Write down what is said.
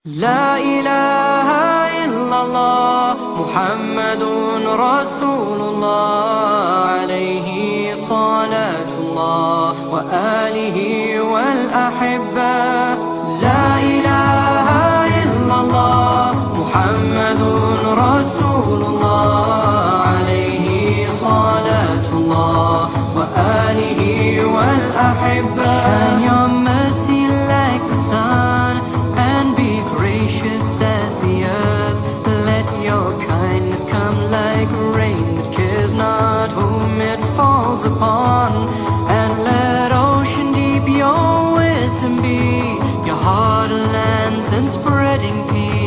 لا إله إلا الله محمد رسول الله عليه صلاة الله وآله والأحبة. لا إله إلا الله محمد رسول الله عليه صلاة الله وآله والأحبة. Shine your mercy like the sun and be gracious as the earth. Let your kindness come like rain that cares not whom it falls upon. And let ocean deep your wisdom be, your heart a lantern spreading peace.